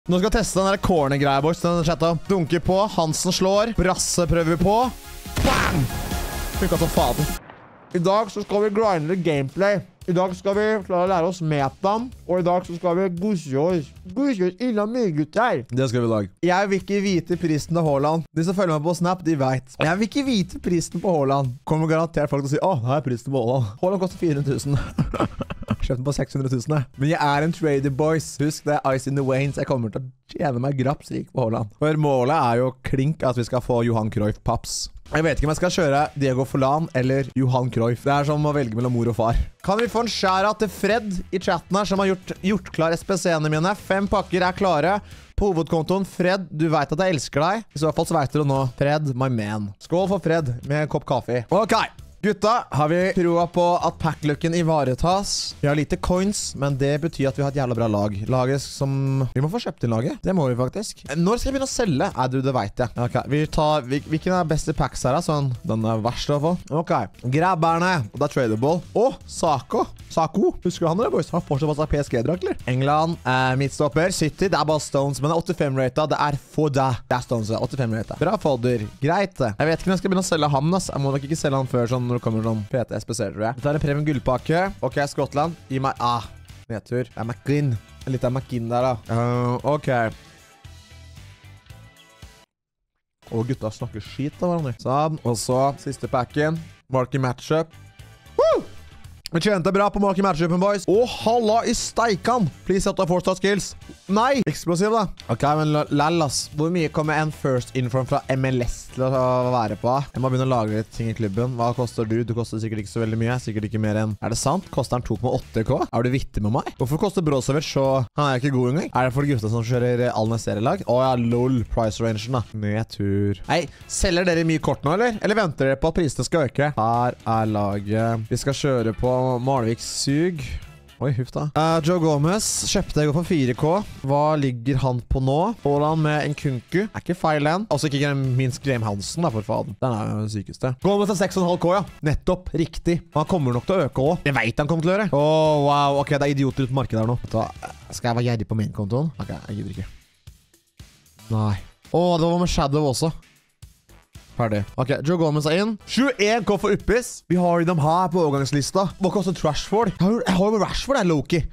Nå skal vi teste den der corner-greia, boys. Den chatta. Dunker på. Hansen slår. Brasse prøver vi på. Bam! Funket som faden. I dag så skal vi grinde gameplay. I dag skal vi klare å lære oss metam. Og i dag så skal vi gusse oss. Gusse oss innan mye gutter. Det skal vi i dag. Jeg vil ikke vite prisen til Haaland. De som følger meg på Snap, de vet. Jeg vil ikke vite prisen på Haaland. Kommer garantert folk til å si, her er prisen på Haaland. Haaland koster 400 000. Kjøpt den på 600 000. Men jeg er en trader, boys. Husk det er ice in the veins. Jeg kommer til å tjene meg grapsrik på Haaland. For målet er jo klink at vi skal få Johan Cruyff-paps. Jeg vet ikke om jeg skal kjøre Diego Forlan eller Johan Cruyff. Det er som å velge mellom mor og far. Kan vi få en shout-out til Fred i chatten her, som har gjort klar SPC-ene mine? 5 pakker er klare på hovedkontoen. Fred, du vet at jeg elsker deg. I så fall så vet du nå. Fred, my man. Skål for Fred med en kopp kaffe. Ok. Gutta, har vi troa på at packlooken ivaretas? Vi har lite coins, men det betyr at vi har et jævla bra lag. Laget som... Vi må få kjøpt inn laget. Det må vi faktisk. Når skal vi begynne å selge? Nei, det vet jeg. Ok, vi tar... Hvilken er beste packs her, sånn? Den er verst å få. Ok, grabberne. Og det er tradable. Sako. Husker du han eller, boys? Han har fortsatt fått seg PSG-drakt, eller? England, midtstopper. City, det er bare Stones, men det er 85-rated. Det er Foda. Det er Stones, 85-rated. Bra fodder. Greit. Jeg vet ikke når jeg skal begynne å selge ham, ass. Jeg må nok ikke selge han før sånn når det kommer sånn PT SPC, tror jeg. Vi tar en premium gullpakke. Ok, Skottland. Gi meg... nedtur. Det er McGinn. Litt av McGinn der, da. Ok. Gutta snakker skit da, hverandre. Sånn. Og så, siste pakken. Marky matchup. Woo! Vi tjente bra på Marky matchupen, boys. Halla i steikan! Please set up forstad skills. Nei! Eksplosiv, da. Ok, men lall, ass. Hvor mye kommer en first inform fra MLS til å være på? Jeg må begynne å lage litt ting i klubben. Hva koster du? Du koster sikkert ikke så veldig mye. Sikkert ikke mer enn... Er det sant? Koster den 2,8K? Er du vittig med meg? Hvorfor koster Brozovic så... Han er ikke god engang. Er det for gutta som kjører alle serielag? Ja, lol. Price rangen, da. Nedtur. Nei, selger dere mye kort nå, eller? Eller venter dere på at prisene skal øke? Her er laget. Vi skal kjøre på Malviks sug. Oi, huff da. Joe Gomez kjøpte jeg for 4K. Hva ligger han på nå? Haaland med en kunku. Er ikke feil den. Altså ikke minst Graham Hansen da, for faen. Den er jo den sykeste. Gomez er 6,5K, ja. Nettopp, riktig. Han kommer nok til å øke også. Jeg vet han kommer til å gjøre. Wow. Ok, det er idioter ut på markedet her nå. Da skal jeg være gjerrig på min kontoen? Ok, jeg gidder ikke. Nei. Det var med Shadow også. Ferdig. Ok, Joe Gomez er inn. 21K for Uppis. Vi har jo dem her på overgangslista. Hva koster Trashford? Jeg har jo med Rashford, Loki.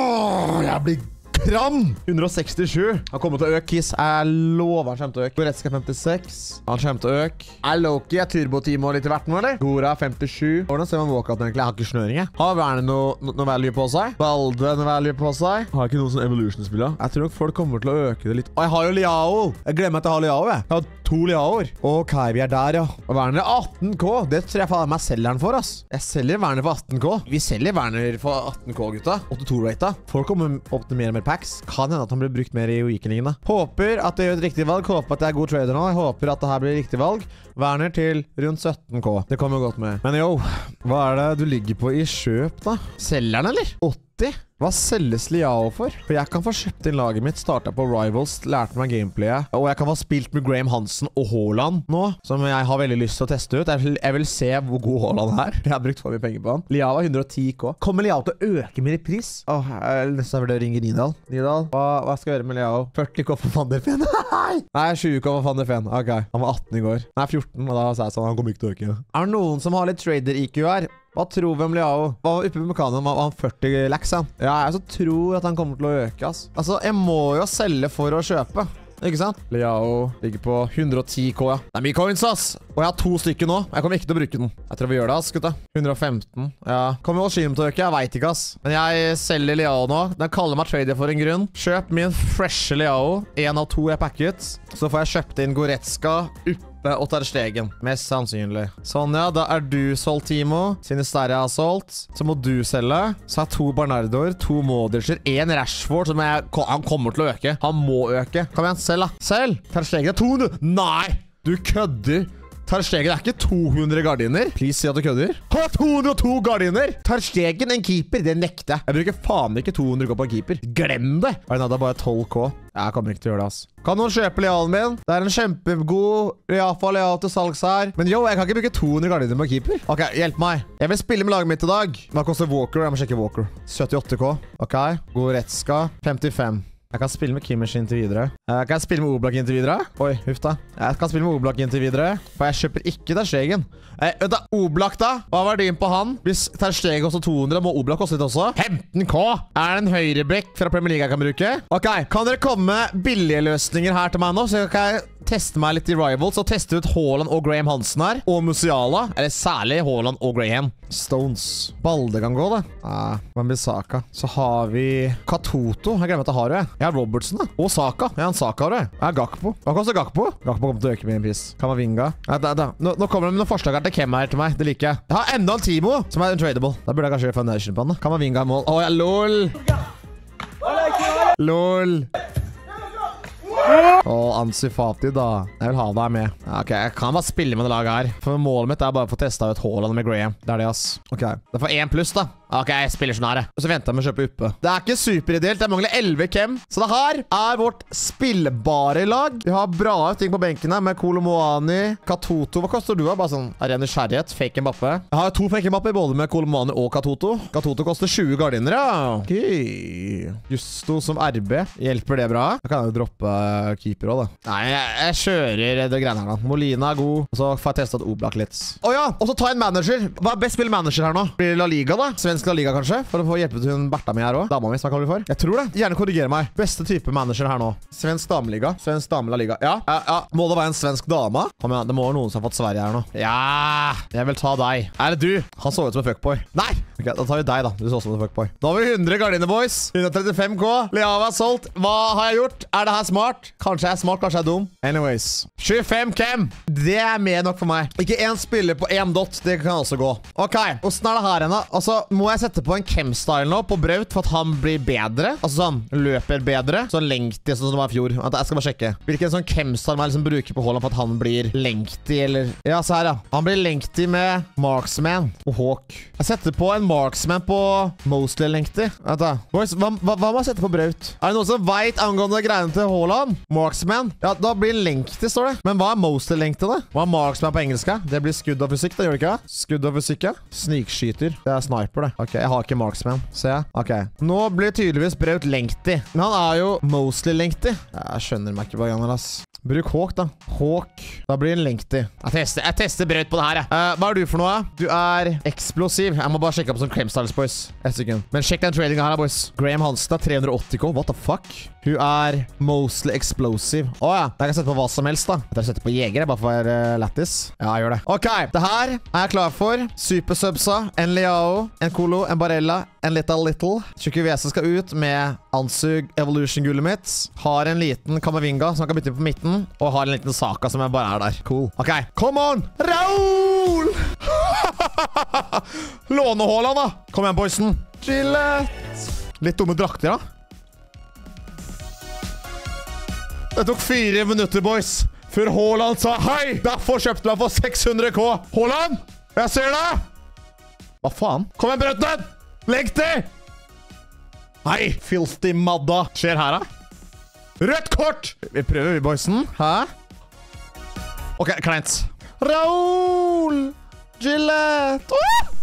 Jeg blir kram! 167. Han kommer til å øke, Kiss. Jeg lover han kommer til å øke. Goretzka 56. Han kommer til å øke. Loki er turbo-team og litt i hvert nå, eller? Gora 57. Hvordan ser man walkout egentlig? Jeg har ikke snøring, jeg. Har Werner noe value på seg? Balde noe value på seg? Har ikke noen sånn Evolution-spiller. Jeg tror nok folk kommer til å øke det litt. Jeg har jo Liao! Jeg glemmer at jeg har Liao, jeg. Jeg har 2 Liaoer. Ok, vi er der, ja. Og Werner er 18K. Det tror jeg faen meg selger den for, ass. Jeg selger Werner for 18K. Vi selger Werner for 18K, gutta. 82-rata. Folk kommer opp til mer og mer packs. Kan hende at han blir brukt mer i weekendingen da. Håper at det gjør et riktig valg. Håper at jeg er god trader nå. Jeg håper at det her blir riktig valg. Werner til rundt 17K. Det kommer godt med. Men jo, hva er det du ligger på i kjøp da? Selger den, eller? 80? Hva selges Liao for? For jeg kan få kjøpt inn laget mitt, startet på Rivals, lærte meg gameplayet, og jeg kan få spilt med Graham Hansen og Haaland nå, som jeg har veldig lyst til å teste ut. Jeg vil se hvor god Haaland er. Jeg har brukt for mye penger på han. Liao er 110K. Kommer Liao til å øke mer i pris? Jeg nesten vil ringe Nidal. Nidal, hva skal jeg gjøre med Liao? 40K for Van der Ven? Nei, 20K for Van der Ven. Ok, han var 18 i går. Nei, 14, og da sa jeg sånn, han kommer ikke til å øke. Er det noen som har litt trader-IQ her? Hva tror vi om Liao? Hva var oppe på mekanen? Var han 40 lax, han? Ja, jeg så tror at han kommer til å øke, ass. Altså, jeg må jo selge for å kjøpe. Ikke sant? Liao ligger på 110K, ja. Det er mye coins, ass. Og jeg har 2 stykker nå. Jeg kommer ikke til å bruke den. Jeg tror vi gjør det, ass, gutta. 115. Ja. Kommer Oshim til å øke? Jeg vet ikke, ass. Men jeg selger Liao nå. Den kaller meg trader for en grunn. Kjøp min freshe Liao. 1 av 2 er packet. Så får jeg kjøpt inn Goretzka, og tar stegen. Mest sannsynlig. Sånn, ja. Da er du solgt, Timo. Sinisterre har solgt. Så må du selge. Så har jeg 2 Bernardoer, 2 Modricer, 1 Rashford, som han kommer til å øke. Han må øke. Kom igjen, selg da. Selg! Tar stegen er 200. Nei! Du kødder. Ter Stegen er ikke 200 gardiner. Please si at du kødder. Ha 202 gardiner! Ter Stegen en keeper, det nekter jeg. Jeg bruker faen ikke 200 på en keeper. Glem det! Det er bare 12K. Jeg kommer ikke til å gjøre det, ass. Kan noen kjøpe Lealen min? Det er en kjempegod Leal til salgs her. Men jo, jeg kan ikke bruke 200 gardiner på en keeper. Ok, hjelp meg. Jeg vil spille med laget mitt i dag. Hva koster Walker? Jeg må sjekke Walker. 78K. Ok. Goretzka. 55. Jeg kan spille med Kimmich inntil videre. Kan jeg spille med Oblak inntil videre? Oi, huff da. Jeg kan spille med Oblak inntil videre, for jeg kjøper ikke Ter Stegen. Vent da, Oblak da? Hva var verdien på han? Hvis Ter Stegen koster 200, må Oblak koste litt også. 15K! Er det en høyrebekk fra Premier League jeg kan bruke? Ok, kan dere komme med billige løsninger her til meg nå, så kan jeg teste meg litt i Rivals og teste ut Haaland og Graham Hansen her, og Musiala, eller særlig Haaland og Graham. Stones. Balde kan gå, da. Wan-Bissaka. Så har vi Katoto. Jeg glemmer at jeg har det. Jeg har Robertson, da. Og Saka. Jeg har en Saka, da. Jeg har Gakpo. Hva koster Gakpo? Gakpo kommer til å øke med en pris. Kamavinga. Nå kommer det med noen forslag her til Kem her til meg. Det liker jeg. Jeg har enda en Timo, som er untradable. Da burde jeg kanskje gjøre foundation på han, da. Kamavinga i mål. Åh, ja, lol! Lol! Ansu Fati da. Jeg vil ha deg med. Ok, jeg kan bare spille med det laget her. For målet mitt er bare å få testet ut Haaland med Graham. Det er det, ass. Ok, det får 1 pluss da. Ok, jeg spiller sånn her. Og så venter jeg med å kjøpe uppe. Det er ikke superideelt. Det mangler 11 Kem. Så det her er vårt spillbare lag. Vi har bra ting på benken her med Kolomoani, Katoto. Hva koster du da? Bare sånn ren nysgjerrighet. Fake Mbappe. Jeg har 2 fake Mbappe, både med Kolomoani og Katoto. Katoto koster 20 gardiner, ja. Ok. Justo som RB. Hjelper det bra? Da kan jeg jo droppe keeper også, da. Nei, jeg kjører det greiene her da. Molina er god. Og så får jeg testet Oblak litt. Åja, og så ta en manager. Hva er best spiller manager her nå? Blir det La Liga da? Svensk La Liga kanskje? For å få hjelpe til hun Bertha mi her også. Dama mi, som jeg kaller det for. Jeg tror det. Gjerne korrigere meg. Beste type manager her nå. Svensk dameliga. Svensk dame La Liga. Ja. Må det være en svensk dame? Kom igjen, det må være noen som har fått Sverige her nå. Ja, jeg vil ta deg. Er det du? Han så ut som en fuckboy. Nei! Ok, da tar vi deg da. Du så ut som en fuckboy. Da har vi 100 gardiner, boys. 135K. Leava er solgt. Hva har jeg gjort? Er det her smart? Kanskje jeg er smart, kanskje jeg er dum. Anyways. 25 Kem. Det er mer nok for meg. Ikke en spiller på 1 dot. Det kan også gå. Ok, hvordan er det her ennå? Altså, må jeg sette på en Kem-style nå på Braut for at han blir bedre? Altså sånn, løper bedre. Sånn lengtig, sånn som det var i fjor. Jeg skal bare sjekke. Hvilken sånn Kem-style må jeg liksom bruke på Haaland for at han blir lengtig, eller? Ja, så her ja. Han blir lengtig med Marksman og Hawk. Jeg setter på en Marksman på mostly lengtig. Vent da. Boys, hva må jeg sette på Braut? Er det noen som vet angående greiene til Haaland? Marksman? Ja, da blir han lengtig, står det. Men hva er mostly lengtig da? Hva er Marksman på engelsk? Det blir skudd av fysikk, da gjør det ikke? Skudd av fysikk, ja. Snikskyter. Det er sniper, det. Ok, jeg har ikke Marksman, ser jeg. Ok, nå blir tydeligvis Braut lengtig. Men han er jo mostly lengtig. Jeg skjønner meg ikke på ganger, ass. Bruk Hawk da. Hawk. Da blir han lengtig. Jeg tester Braut på det her, jeg. Hva er du for noe? Du er eksplosiv. Jeg må bare sjekke opp som Kremstyles, boys. Et sekund. Men sjekk den tradinga her, boys. Graham Hansen er 380K. What the fuck? Hun er mostly explosive. Åja, jeg kan sette på hva som helst da. Jeg setter på jeger, bare for lattis. Ja, jeg gjør det. Ok, det her er jeg klar for. Super Subsa, en Leao, en Kolo, en Barella, en Little. Chukwueze skal ut med Ansug Evolution-gullet mitt. Har en liten Kamavinga som jeg kan bytte inn på midten. Og har en liten Saka som jeg bare er der. Cool. Ok, come on! Raul! Låne Haaland da. Kom igjen, boysen. Gillette. Litt dumme drakter da. Det tok 4 minutter, boys, før Haaland sa hei. Derfor kjøpte jeg for 600K. Haaland, jeg ser deg. Hva faen? Kom igjen, Brauten. Legg til. Hei, filthy madda. Skjer her, da? Rødt kort. Vi prøver, vi, boysen. Hæ? Ok, kleint. Raul. Gillette.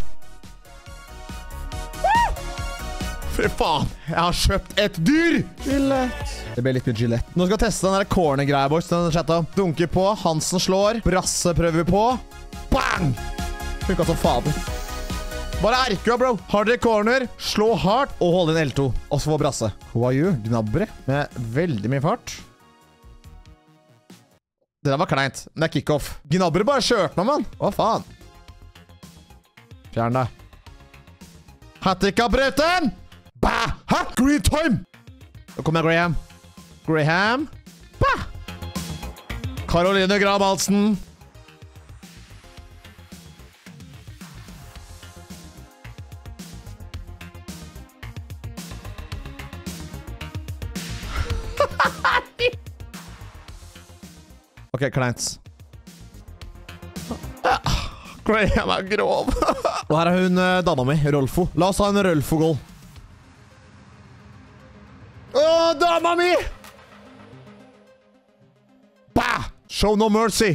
Fy faen, jeg har kjøpt et dyr. Gillette. Det ble litt mye Gillette. Nå skal jeg teste den der corner-greia, boys. Den chatta. Dunker på, Hansen slår. Brasse prøver vi på. Bang! Funket som fader. Bare RQ, bro. Har dere corner, slå hardt og hold inn L2. Og så få Brasse. Hva gjør? Gnabry med veldig mye fart. Det der var kleint. Det er kickoff. Gnabry bare kjørte meg, mann. Hva faen? Fjern deg. Hattrick av Brauten! Bah! Hæ? Green time! Nå kommer jeg, Graham. Bah! Caroline Graham-Halsen. Ok, kleint. Graham er grov. Og her er hun dama mi, Rolfo. La oss ha en Rolfo-goal. Åh, dama mi! Bah! Show no mercy.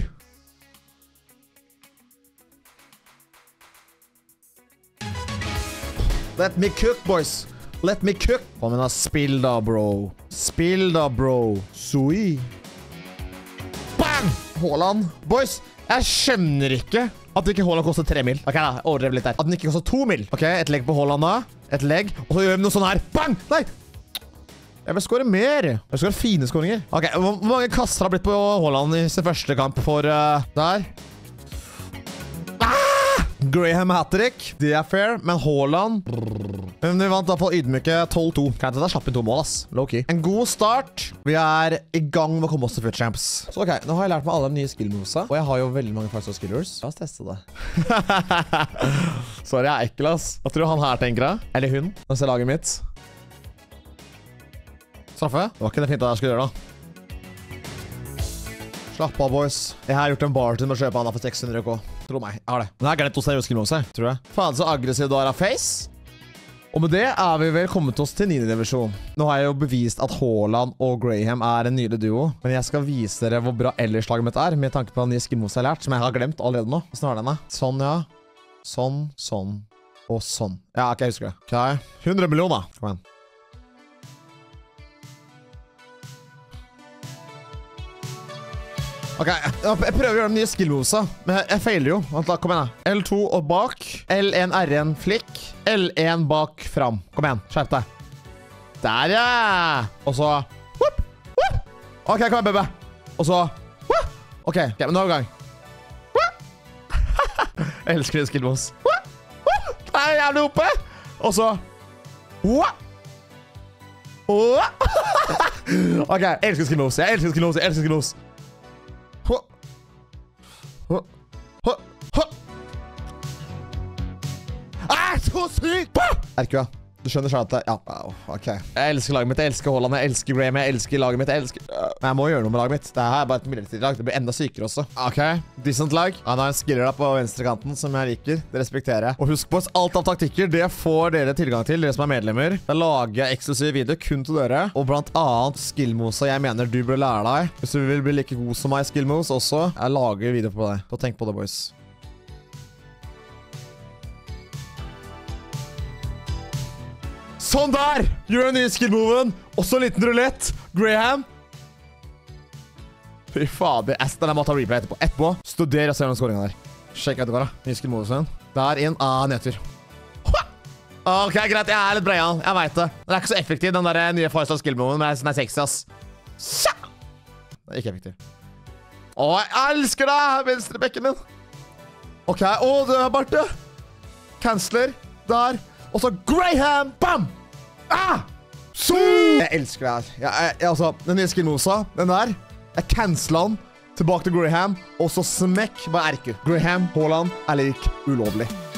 Let me cook, boys. Let me cook. Kom igjen da, spill da, bro. Spill da, bro. Sui. Bang! Haaland. Boys, jeg skjønner ikke at ikke Haaland koster 3 mil. Ok da, overdrev litt der. At den ikke koster 2 mil. Ok, et legg på Haaland da. Et legg. Og så gjør vi noe sånn her. Bang! Nei! Jeg vil skåre mer. Jeg vil skåre fine skåringer. Ok, hvor mange kasser har blitt på Haaland i sin første kamp for der? Graham hat-trick. Det er fair, men Haaland... Men vi vant i hvert fall ydmyke 12-2. Kan jeg ta slapp inn 2 mål, ass. Low-key. En god start. Vi er i gang med å komme oss til Foot Champs. Så ok, nå har jeg lært meg alle de nye skill-movesa. Og jeg har jo veldig mange five-star skillers. La oss teste det. Sorry, jeg er ekkel, ass. Hva tror du han her tenker da? Eller hun? Nå ser laget mitt. Straffe? Det var ikke det fint at jeg skulle gjøre da. Slapp av, boys. Jeg har gjort en bartend med å kjøpe han for 600 k. Tro meg, jeg har det. Men jeg har glemt å seriøse skill-movesa, tror jeg. Faen så aggressiv du har av face. Og med det er vi vel kommet oss til 9. divisjon. Nå har jeg jo bevist at Haaland og Graham er en nydelig duo. Men jeg skal vise dere hvor bra ellers laget mitt er, med tanke på den nye skill-movesa jeg har lært, som jeg har glemt allerede nå. Hvordan var denne? Sånn, ja. Sånn, sånn, og sånn. Ja, ok, jeg husker det. Ok, 100 millioner. Kom igjen. Ok, jeg prøver å gjøre den nye skill-movesa, men jeg feiler jo. Vent da, kom igjen da. L2 og bak. L1, R1, flikk. L1 bak, fram. Kom igjen, skjerp deg. Der, ja! Og så... Whoop, whoop. Ok, kom igjen, baby. Og så... Whoop. Ok, men nå er vi i gang. Jeg elsker det skill-moves. Det er jævlig oppe. Og så... Ok, jeg elsker skill-moves. Jeg elsker skill-moves. Jeg elsker skill-moves. Så sykt! RQ, du skjønner sånn at ja, ok. Jeg elsker laget mitt, jeg elsker Haaland, jeg elsker Graham, jeg elsker laget mitt, jeg elsker... Men jeg må gjøre noe med laget mitt. Det her er bare et midlertidig lag. Det blir enda sykere også. Ok, decent lag. Han har en skiller da på venstrekanten som jeg liker. Det respekterer jeg. Og husk på at alt av taktikker, det får dere tilgang til, dere som er medlemmer. Da lager jeg eksklusiv video kun til dere. Og blant annet skill-moves jeg mener du bør lære deg. Hvis du vil bli like god som meg i skill-moves også, jeg lager video på deg. Så tenk på det, boys. Sånn der! Gjør en ny skill-moven. Også en liten rulett. Graham. Fy fader. Den må ta replay etterpå. Studer og se den skåringen der. Sjekk etter hva da. Ny skill-moven. Der inn. Nedtur. Ok, greit. Jeg er litt breial. Jeg vet det. Den er ikke så effektiv, den der nye five-star skill-moven. Men den er sexy, ass. Den er ikke effektiv. Jeg elsker deg! Venstre bekken min. Ok, det er Barte. Canceler. Der. Og så Graham! Bam! Jeg elsker det her. Altså, den nye skill-movesa, den der. Jeg canceler den. Tilbake til Graham. Og så smekk bare RQ. Graham, Haaland er lik ulovlig.